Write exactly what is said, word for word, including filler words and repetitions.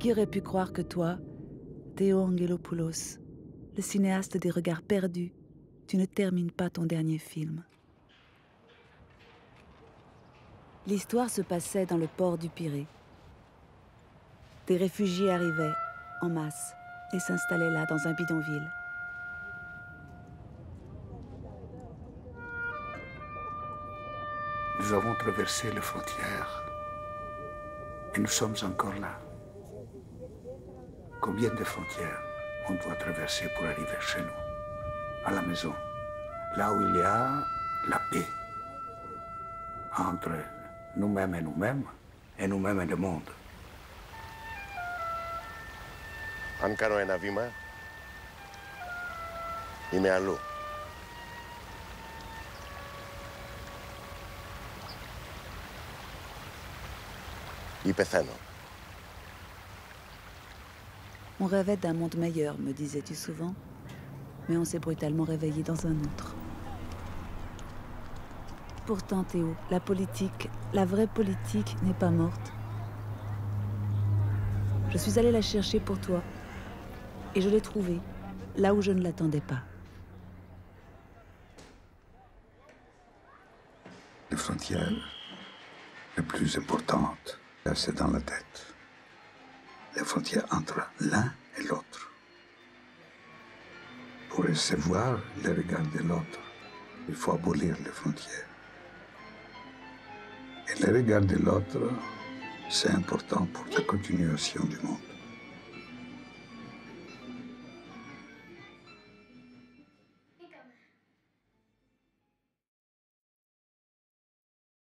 Qui aurait pu croire que toi, Théo Angelopoulos, le cinéaste des regards perdus, tu ne termines pas ton dernier film. L'histoire se passait dans le port du Pirée. Des réfugiés arrivaient en masse et s'installaient là dans un bidonville. Nous avons traversé les frontières et nous sommes encore là. Combien de frontières on doit traverser pour arriver chez nous, à la maison, là où il y a la paix entre nous-mêmes et nous-mêmes, et nous-mêmes et le monde. Αν κάνω ένα βήμα, είμαι αλλού. Ή πεθαίνω. On rêvait d'un monde meilleur, me disais-tu souvent, mais on s'est brutalement réveillé dans un autre. Pourtant, Théo, la politique, la vraie politique n'est pas morte. Je suis allée la chercher pour toi, et je l'ai trouvée là où je ne l'attendais pas. Les frontières les plus importantes, c'est dans la tête. Les frontières entre l'un et l'autre. Pour recevoir le regard de l'autre, il faut abolir les frontières. Et le regard de l'autre, c'est important pour la continuation du monde.